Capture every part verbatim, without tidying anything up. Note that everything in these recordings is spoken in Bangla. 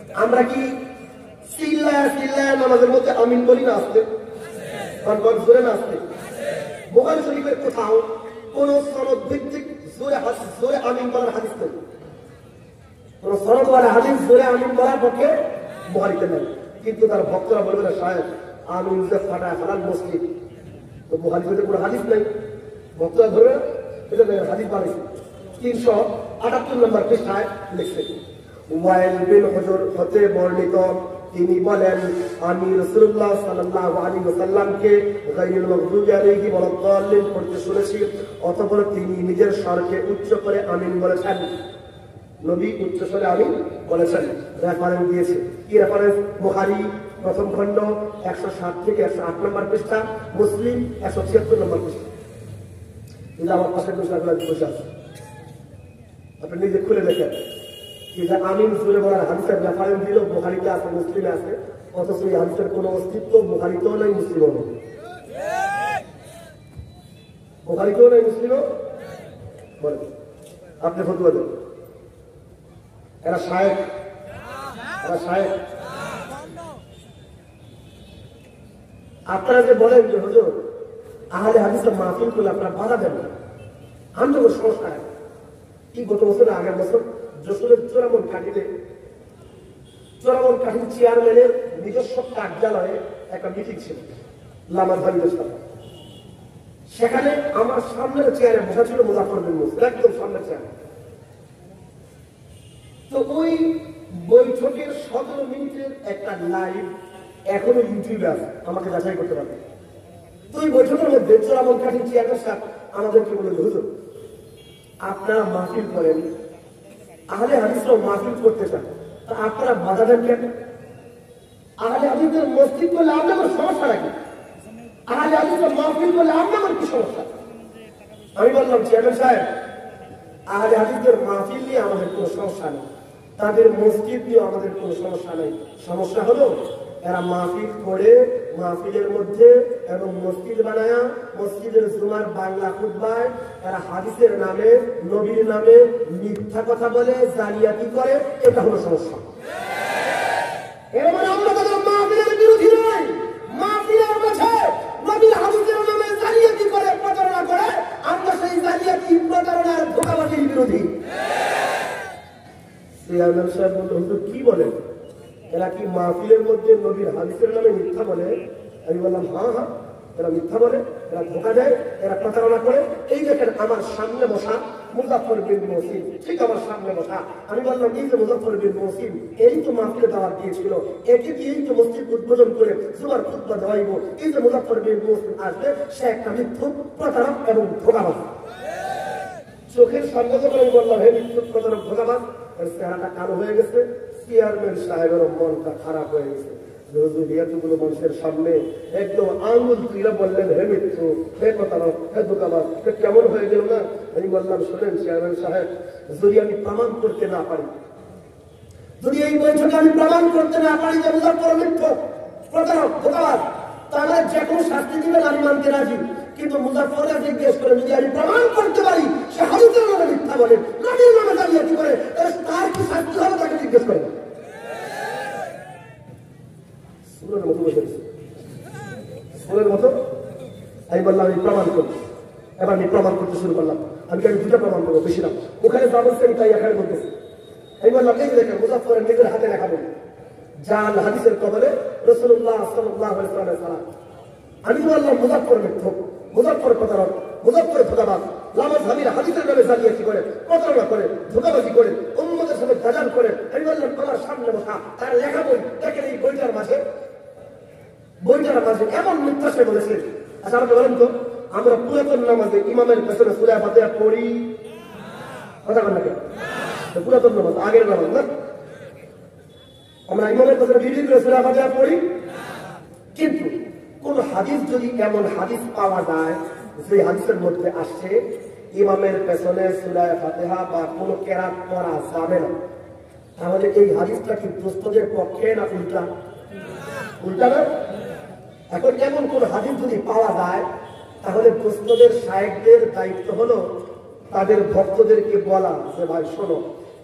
আমরা কি চিল্লায় চিল্লায় নামাজের মধ্যে আমিন বলি না আসতে জোরে না আসতে? বুখারী শরীফের কোথাও কোন সনদ ভিত্তিক জোরে জোরে আমিন বলার হাদিস নেই। কোন সনদওয়ালা হাদিস জোরে আমিন বলার পক্ষে বুখারীতে নেই, কিন্তু তার ভক্তরা বলবে না সাহেব আমিন যে ফাটা হালাল মসজিদ, তো বুখারীতে কোনো হাদিস নেই, ভক্তরা ধরবে এটা হাদিস বানাইছে। তিনশো আটাত্তর নম্বর পৃষ্ঠায় লিখছে ওয়াইল বিন হুজর হতে বর্ণিত, তিনি বলেন আমি রাসূলুল্লাহ সাল্লাল্লাহু আলাইহি ওয়াসাল্লামকে গায়রুল মাগদুবি আলাইহিম ওয়া দাল্লিন পড়তে শুনেছি, অতঃপর তিনি নিজের স্বরকে উচ্চ করে আমিন বলেছেন। নবী উচ্চ স্বরে আমিন বলেছেন। রেফারেন্স দিয়েছে কি রেফারেন্স? বুখারী প্রথম খণ্ড একশো সাত থেকে একশো আট নম্বর পৃষ্ঠা, মুসলিম একশো ছিয়াত্তর নম্বর পৃষ্ঠা। কিন্তু আমার পাশে বসে আছে, আপনি নিজে খুলে দেখেন কি যে আমিন জোরে বলার হাদিসের রেফারেন্স দিল বুখারীতে আছে, মুসলিমে আছে, অথচ এই হাদিসের কোনো অস্তিত্ব বুখারীতেও নাই, মুসলিমও নেই। বুখারীতেও নাই, মুসলিমও বলেন, আপনি ফতোয়া দেন। এরা শায়েখ, এরা শায়েখ। আপনারা যে বলেন যে হুজুর আহলে হাদিসের মাহফিল করলে আপনারা বাধা দেন না, আমি তো সমস্যা কি গত বছর আগের বছর যশোরের চোরামন কাঠিতে চোরামন কাঠির চেয়ারম্যানের নিজস্ব কার্যালয়ে একটা মিটিং ছিল লামাজ হাবিবের সাথে। সেখানে আমার সামনের চেয়ারে বসা ছিল মুজাফফর বিন মুসলিম, একদম সামনের চেয়ারে। তো ওই বৈঠকের সতেরো মিনিটের একটা লাইভ এখনো ইউটিউবে আছে, আমাকে যাচাই করতে পারবে। তো ওই বৈঠকের মধ্যে চোরামন কাঠির চেয়ারম্যান সাহেব আমাদেরকে বলে যে হুজুর আপনারা মাহফিল করেন, আহলে হাদিসরাও মাহফিল করতে চান, তা আপনারা বাধা দেন কেন? আহলে হাদিসের মসজিদ করলে আপনাদের সমস্যা নাকি? আহলে হাদিসের মাহফিল করলে আপনাদের কি সমস্যা? আমি বললাম চেয়ারম্যান সাহেব আহলে হাদিসের মাহফিল নিয়ে আমাদের কোনো সমস্যা নেই, তাদের মসজিদ নিয়ে আমাদের কোনো সমস্যা নেই। সমস্যা হলো এরা মাহফিল করে মাহফিলের মধ্যে এবং মসজিদ বানায়া মসজিদের জুমার বাংলা খুতবায় এরা হাদিসের নামে নবীর নামে মিথ্যা কথা বলে জালিয়াতি করে, এটা হলো সমস্যা। এর মানে আমরা তাদের মাহফিলের বিরোধী নই, মাহফিলের মাঝে নবীর হাদিসের নামে জালিয়াতি করে প্রতারণা করে আমরা সেই জালিয়াতি প্রতারণার ধোঁকাবাজির বিরোধী। চেয়ারম্যান সাহেব বলল হুজুর কি বলেন, এরা কি মাহফিলের মধ্যে নবীর হাদিসের নামে মিথ্যা বলে? আমি বললাম হ্যাঁ হ্যাঁ এরা মিথ্যা বলে, এরা ধোঁকা দেয়, এরা প্রতারণা করে। এই দেখেন আমার সামনে বসা মুজাফফর বিন মুসলিম, ঠিক আমার সামনে বসা। আমি বললাম এই যে মুজাফফর বিন মুসলিম এই তো মাহফিলে দাওয়াত দিয়েছিল, একে দিয়েই তো মসজিদ উদ্বোধন করে জুমার খুতবা দেওয়াইব। এই যে মুজাফফর বিন মুসলিম আসবে সে একটা মিথ্যুক প্রতারক এবং ধোঁকাবাজ। চোখের সামনে যখন আমি বললাম হে মিথ্যুক প্রতারক ধোঁকাবাজ, চেহারাটা কালো হয়ে গেছে। চেয়ারম্যান সাহেবের মনটা খারাপ হয়ে গেছে। এতগুলো মানুষের সামনে একদম আঙুল তুলে বললেন হে মৃত্যু, হে প্রতারক, হে ধোঁকাবাজ, কেমন হয়ে গেল না? আমি বললাম শোনেন চেয়ারম্যান সাহেব, যদি আমি প্রমাণ করতে না পারি, যদি এই বৈঠকে আমি প্রমাণ করতে না পারি যে মুজাফফর মিথ্যুক প্রতারক ধোঁকাবাজ, তাহলে যে কোনো শাস্তি দিবেন আমি মানতে রাজি। কিন্তু মুজাফফরকে জিজ্ঞেস করে যদি আমি প্রমাণ করতে পারি সে হাদিসের নামে মিথ্যা বলে, নবীর নামে জালিয়াতি করে, তার কি শাস্তি হবে তাকে জিজ্ঞেস করে। সুরের মতো বসে সুরের মতো আমি বললাম আমি প্রমাণ করবো। এবার আমি প্রমাণ করতে শুরু করলাম। আমি আমি দুটা প্রমাণ করবো, বেশি না। ওখানে যা বলছে আমি তাই এখানে বলতেছি। আমি বললাম এই দেখেন মুজাফফরের নিজের হাতে লেখা বলি জাল হাদিসের কবলে রাসূলুল্লাহ সাল্লাল্লাহু আলাইহি ওয়াসাল্লাম। আমি বললাম মুজাফফর মিথ্যুক, মুজাফফর প্রতারক, মুজাফফর ধোঁকাবাজ, লামাজ হাবির হাদিসের নামে জালিয়াতি করে, প্রতারণা করে, ধোঁকাবাজি করে, উম্মতের সাথে দাজাল করে। আমি বললাম আমার সামনে বসা তার লেখা বই দেখেন এই বইটার মাঝে বইটার মাঝে এমন মিথ্যা সে বলেছে। আচ্ছা আপনি বলেন তো আমরা পুরাতন নামাজে ইমামের পেছনে সূরা ফাতিহা পড়ি, কথা বলেন না কেন? পুরাতন নামাজ আগের নামাজ না, আমরা ইমামের পেছনে ভিডিও করে সূরা ফাতিহা পড়ি। কিন্তু কোন হাদিস যদি এমন হাদিস পাওয়া যায় যে হাদিসের মধ্যে আসছে ইমামের পেছনে সূরা ফাতিহা বা কোনো কেরাত পড়া যাবে না, তাহলে এই হাদিসটা কি দুস্থদের পক্ষে না উল্টা? উল্টা না? এখন এমন কোন হাদিস যদি পাওয়া যায় তাহলে দুস্থদের শায়েখদের দায়িত্ব হলো তাদের ভক্তদেরকে বলা যে ভাই শোনো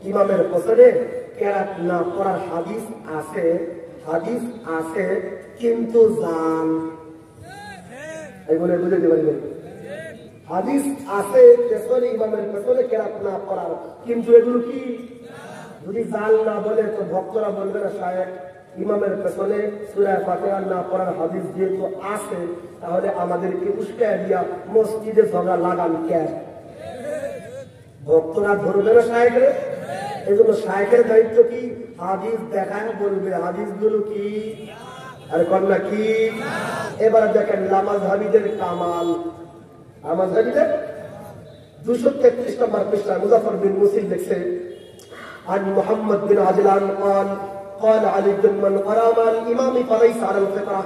ইমামের পেছনে কেরাত না পড়ার হাদিস আছে, হাদিস আছে কিন্তু জান এই বলে বুঝে দিবেন। হাদিস আছে পেছনে ইমামের পেছনে কেরাত না পড়ার, কিন্তু এগুলো কি যদি জাল না বলে তো ভক্তরা বলবে না শায়েখ ইমামের পেছনে সূরা ফাতিহা না পড়ার হাদিস যেহেতু আছে তাহলে আমাদেরকে উস্কায় দিয়া মসজিদে ঝগড়া লাগান কেন? ভক্তরা ধরবে না শায়েখের। এই জন্য শায়েখের দায়িত্ব কি? হাদিস দেখায় বলবে হাদিস গুলো কি আর কন্যা কি। এবার দেখেন লামাযহাবীদের কামাল, লামাযহাবীদের দুশো তেত্রিশ নম্বর পৃষ্ঠায় মুজাফফর বিন মুসিল লিখছে عن محمد بن عجلان قال قال علي بن من قرأ مع الإمام فليس على الفطرة।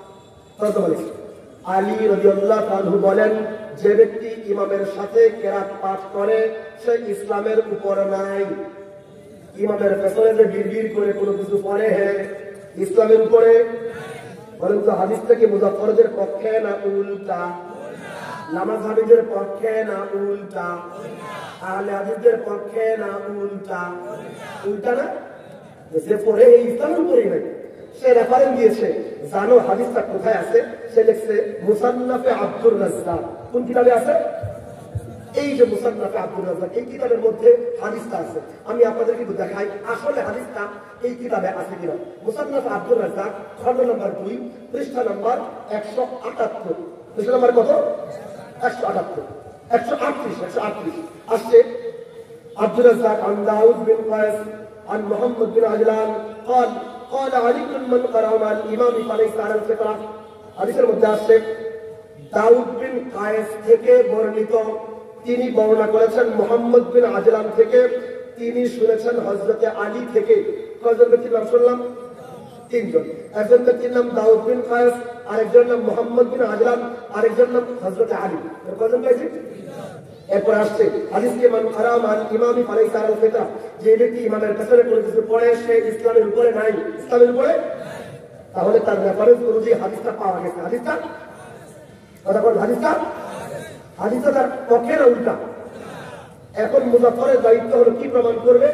আলী রাদিয়াল্লাহু আনহু বলেন, যে ব্যক্তি ইমামের সাথে কেরাত পাঠ করে সে ইসলামের উপর নাই। ইমামের পেছনে যে বিড়বিড় করে কোনো কিছু পড়ে হ্যাঁ ইসলামের উপরে। বলেন তো হাদিস থেকে মুজাফফরদের পক্ষে না উল্টা? লামাযহাবীদের পক্ষে না উল্টা? আহলে হাদিসদের পক্ষে না উল্টা? উল্টা না? যে পড়ে এই ইসলামের উপরেই নাই সে রেফারেন্স দিয়েছে। জানো হাদিসটা কোথায় আছে? সে লিখছে মুসান্নাফে আব্দুর রাজ্জাক। কোন কিতাবে আছে? এই যে মুসান্নাফে আব্দুর রাজ্জাক, এই কিতাবের মধ্যে হাদিসটা আছে। আমি আপনাদেরকে একটু দেখাই আসলে হাদিসটা এই কিতাবে আছে কিনা। মুসান্নাফে আব্দুর রাজ্জাক খণ্ড নম্বর দুই পৃষ্ঠা নম্বর একশো আটাত্তর। পৃষ্ঠা নম্বর কত? একশো আটাত্তর একশো আটত্রিশ একশো আটত্রিশ আসছে আব্দুর রাজ্জাক আন দাউদ বিন কায়েস عن محمد بن عجلان قال قال علي من قرأ مع الإمام فليس على الفطرة। হাদিসের মধ্যে আসছে দাউদ বিন কায়েস থেকে বর্ণিত, তিনি বর্ণনা করেছেন মুহাম্মদ বিন আজলান থেকে, তিনি শুনেছেন হযরতে আলী থেকে। কয়জন ব্যক্তির নাম শুনলাম? তিনজন। একজন ব্যক্তির নাম দাউদ বিন কায়েস, আরেকজন নাম মুহাম্মদ বিন আজলান, আরেকজন নাম হযরতে আলী। কয়জন পেয়েছি? এরপর আসছে হাদিসকে মান কারা মান ইমামি ফালাইসা আলাল ফিতরা, যে ব্যক্তি ইমামের পেছনে কোনো কিছু পড়ে সে ইসলামের উপরে নাই। ইসলামের উপরে তাহলে তার রেফারেন্স অনুযায়ী হাদিসটা পাওয়া গেছে। হাদিসটা কথা বল, হাদিসটা হাদিসটা তার পক্ষে না উল্টা? এখন মুজাফফরের দায়িত্ব হলো কি প্রমাণ করবে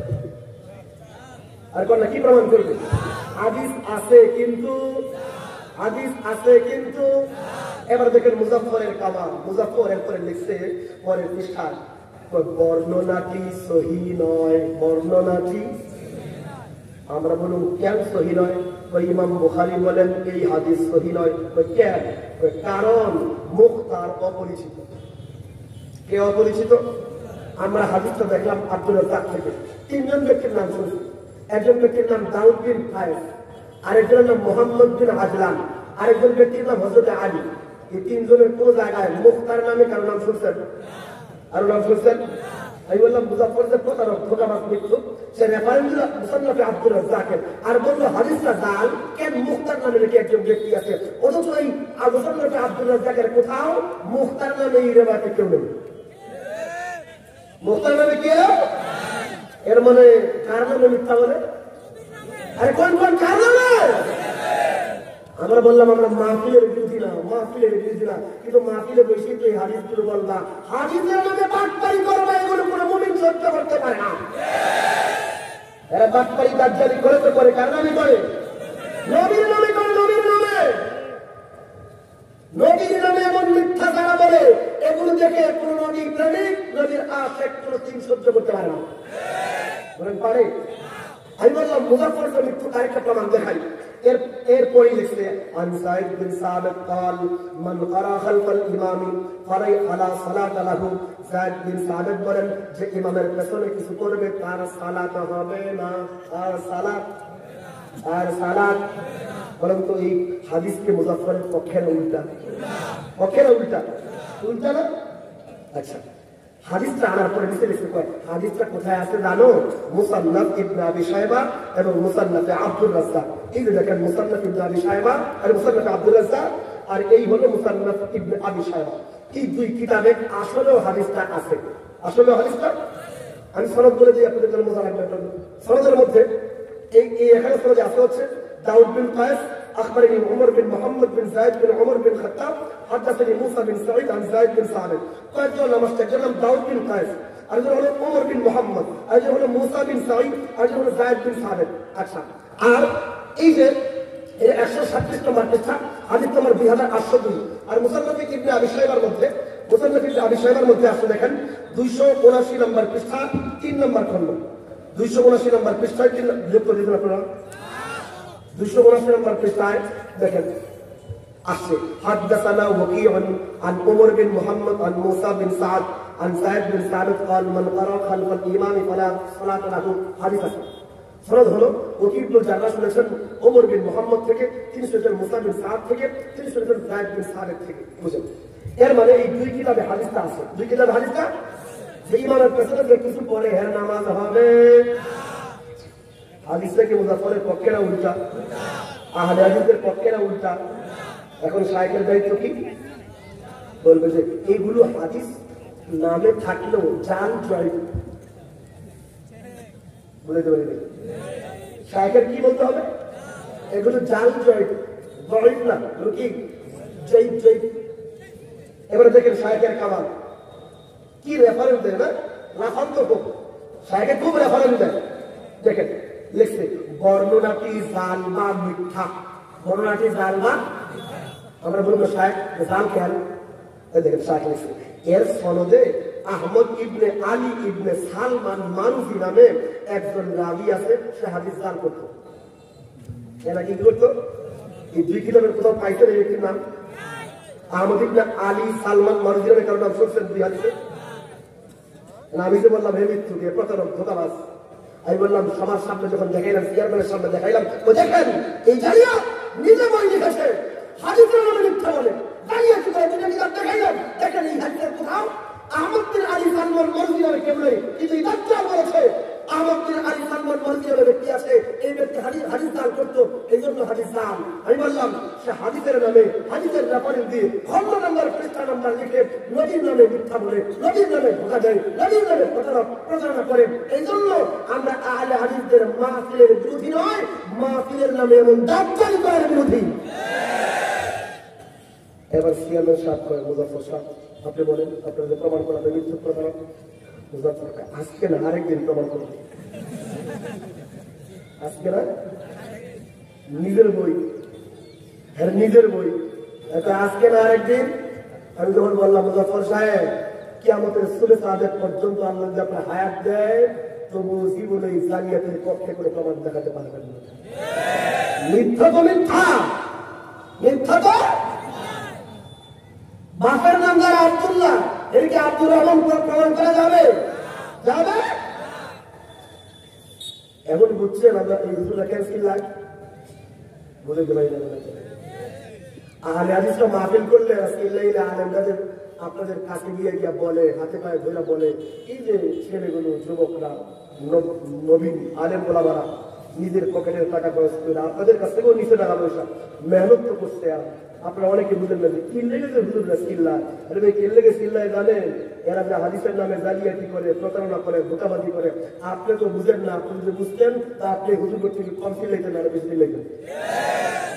আর কোনটা কি প্রমাণ করবে? হাদিস আছে কিন্তু, হাদিস আছে কিন্তু। এবার দেখেন মুজাফফরের কামাল। মুজাফফর এরপরে লিখছে পরের পৃষ্ঠায় বর্ণনাটি সহি নয়, বর্ণনাটি। আমরা বলুন কেন সহি নয়? ওই ইমাম বুখারী বলেন এই হাদিস সহি নয়। কেন? কারণ মুখতার অপরিচিত। কে অপরিচিত? আমরা হাদিসটা দেখলাম আব্দুর রাজ্জাক থেকে। তিনজন ব্যক্তির নাম শুনছি। একজন ব্যক্তির নাম দাউদ বিন কায়েস, আরেকজনের নাম মুহাম্মদ বিন আজলান, আরেকজন ব্যক্তির নাম হযরত আলী। এই তিনজনের কোন জায়গায় মুখতার নামে কারো নাম শুনছেন? আরো নাম শুনছেন? আমি বললাম মুজাফফর যে প্রতারক ধোঁকাবাজ মৃত্যু, সে রেফারেন্স দিল মুসান্নাফে আব্দুর রাজ্জাকের আর বলল হাদিসটা জাল। কেন? মুখতার নামে নাকি একজন ব্যক্তি আছে, অথচ এই মুসান্নাফে আব্দুর রাজ্জাকের কোথাও মুখতার নামে এই রেওয়ায়েতে কেউ নেই। মুখতার নামে কেউ? এর মানে কার নামে মিথ্যা বলে? আরে কোন কোন কার নামে? আমরা বললাম আমরা মাহফিলের বিরোধী না, মাহফিলের বিরোধী না, কিন্তু মাহফিলে বসে তো এই হাদিসগুলো বললাম হাদিসের মধ্যে বাটপারি করবে, এগুলো কোনো মুমিন সহ্য করতে পারে না। এরা বাটপারি দাজ্জালি করে তো করে কার নামে করে? নবীর নামে করে, নবীর নামে। নবীর নামে এমন মিথ্যা যারা বলে এগুলো দেখে কোন নবী প্রেমিক, নবীর আশিক কোনো দিন সহ্য করতে পারে না। বলেন পারে? আমি বললাম মুজাফফরের মৃত্যু আরেকটা প্রমাণ দেখাই। এর এরপরই লিখছে আন সাইদ বিন সাবিত قال من قرأ خلف الامام فلا صلاة له। সাইদ বিন সাবিত বলেন যে ইমামের পেছনে কিছু করবে তার সালাত হবে না, তার সালাত তার সালাত। বলেন তো এই হাদিস কি মুজাফফরের পক্ষে না উল্টা? পক্ষে না উল্টা? উল্টা না? আচ্ছা, হাদিসটা আনার পরে নিচে লিখে কয় হাদিসটা কোথায় আছে জানো? মুসান্নাফ ইবনে আবি শায়বা এবং মুসান্নাফে আব্দুর রাজ্জাক। এই যে দেখেন মুসান্নাফ ইবনে আবি শায়বা আর মুসান্নাফে আব্দুর রাজ্জাক, আর এই হলো মুসান্নাফ ইবনে আবি শায়বা। এই দুই কিতাবে আসলেও হাদিসটা আছে। আসলে হাদিসটা আমি সনদ বলে দিই আপনাদের জন্য মজা লাগবে। সনদের মধ্যে এই এই এখানে সনদে আছে হচ্ছে দাউদ বিন কায়েস أخبرني عمر بن محمد بن زايد بن عمر بن خطاب حدثني موسى بن سعيد عن زايد بن ثابت قال له لما استجلم داود بن قيس আরেকজন হলো ওমর বিন মুহাম্মদ, আরেকজন হলো মুসা বিন সাঈদ, আরেকজন হলো যায়েদ বিন সাবিত। আচ্ছা, আর এই যে একশো সাতত্রিশ নম্বর পৃষ্ঠা, হাদিস নম্বর দুই হাজার আটশো দুই। আর মুসান্নাফ ইবনে আবি শাইবার মধ্যে মুসান্নাফ ইবনে আবি শাইবার মধ্যে আসলে দেখেন দুইশো উনাশি নম্বর পৃষ্ঠা তিন নম্বর খণ্ড, দুইশো উনাশি নম্বর পৃষ্ঠায় তিন যুক্ত দিবেন আপনারা, দুইশো উনাশি নম্বর পৃষ্ঠায় দেখেন আসছে হাদাসানা ওয়াকিউন আন ওমর বিন মুহাম্মদ আন মুসা বিন সাদ আন যায়েদ বিন সাবিত قال من قرأ خلف الإمام فلا صلاة له। হাদিস আছে, সনদ হলো ওয়াকি ইবনে জাররাহ শুনেছেন ওমর বিন মুহাম্মদ থেকে, তিনি শুনেছেন মুসা বিন সাদ থেকে, তিনি শুনেছেন যায়েদ বিন সাবিত থেকে। বুঝেন, এর মানে এই দুই কিতাবে হাদিসটা আছে, দুই কিতাবে হাদিসটা যে ইমামের পেছনে যে কিছু পড়ে হ্যাঁ নামাজ হবে, হাদিসটা কি মুজাফফরের পক্ষে না উল্টা? আহলে হাদিসের পক্ষে না উল্টা? এখন শায়েখের দায়িত্ব কি? বলবে যে এইগুলো হাদিস নামে থাকলেও জাল জয়, বুঝতে পারি শায়েখের কি বলতে হবে? এগুলো জাল জয়, জয়ীফ না, এগুলো কি জয়ীফ জয়ীফ। এবারে দেখেন শায়েখের কামাল কি রেফারেন্স দেয় না, রাফান্ত খুব শায়েখে খুব রেফারেন্স দেয়। দেখেন লিখছে বর্ণনাটি জাল বা মিথ্যা, বর্ণনাটি জাল বা, আমরা বলবো শায়েখ জাল খেয়াল, দেখেন শায়েখ লিখছে এর সনদে আহমদ ইবনে আলী ইবনে সালমান মারুফি নামে একজন রাবি আছে, সে হাদিস জাল করত। এরা কি করতো? এই দুই কিতাবের কোথাও পাইছেন এই ব্যক্তির নাম? আহমদ ইবনে আলী সালমান মারুফি নামে কারো নাম শুনছেন দুই হাদিসে? আমি যে বললাম হে মৃত্যু দিয়ে প্রতারক ধোঁকাবাজ, আমি বললাম সবার সামনে যখন দেখাইলাম, চেয়ারম্যানের সামনে দেখাইলাম, ও দেখেন এই জালিয়া নিজে বই লিখেছে, হাদিসের নামে মিথ্যা বলে, জালিয়া কি করে দুটো কিতাব দেখাইলাম, দেখেন এই হাদিসের কোথাও আহমদ বিন আলী সালমান মারুফি নামে কেউ নেই, কিন্তু এই দাজ্জাল বলেছে আহমদ বিন আলী সালমান মারুফি নামে ব্যক্তি আছে, এই ব্যক্তি হাদিস হাদিস জাল করতো, এই জন্য হাদিস জাল। আমি বললাম সে হাদিসের নামে হাদিসের রেফারেন্স দিয়ে খন্ড নাম্বার পৃষ্ঠা নাম্বার লিখে নবীর নামে মিথ্যা বলে, নবীর নামে ধোঁকা দেয়, নবীর নামে প্রচারণা করে। এই জন্য আমরা আহলে হাদিসদের মাহফিলের বিরোধী নয়, মাহফিলের নামে এমন দাজ্জালি করার বিরোধী। এবার সিয়ামের সাথ করে মুজাফফর সাহেব, আপনি বলেন আপনার যে প্রমাণ করা মিথ্যুক প্রতারক, মুজাফফরকে আজকে না আরেকদিন প্রমাণ করবে, আজকে না নিজের বই, হ্যাঁ নিজের বই, আজকে না আরেকদিন। আমি যখন বললাম মুজাফফর সাহেব কিয়ামতের সুবে সাদেক পর্যন্ত আল্লাহ যদি আপনার হায়াত দেয় তবু জীবনে জালিয়াতের পক্ষে করে প্রমাণ দেখাতে পারবেন না। মিথ্যা তো মিথ্যা, মিথ্যা তো বাপের নাম যারা আব্দুল্লাহ, এদিকে আব্দুর রহমান প্রমাণ করা যাবে? যাবে? এখন বুঝছেন আমরা এই হুজুররা কেন চিল্লায়? বুঝে গেলাই না আহলে হাদিসরা মাহফিল করলে চিল্লাইলে আলেমদের আপনাদের কাছে গিয়ে গিয়া বলে, হাতে পায়ে ধরে বলে, এই যে ছেলেগুলো যুবকরা নবীন আলেম ওলামারা নিজের পকেটের টাকা খরচ করে আপনাদের কাছ থেকেও নিচে টাকা পয়সা মেহনত তো করছে, আর আপনারা অনেকে বুঝেন না যে কি লেগেছে হুজুররা চিল্লায়। আরে ভাই কি লেগে চিল্লায় জানেন? এরা যে হাদিসের নামে জালিয়াতি করে, প্রতারণা করে, ধোঁকাবাজি করে, আপনি তো বুঝেন না। আপনি যদি বুঝতেন তা আপনি হুজুর থেকে কম চিল্লাইতেন, আর বেশি চিল্লাইতেন।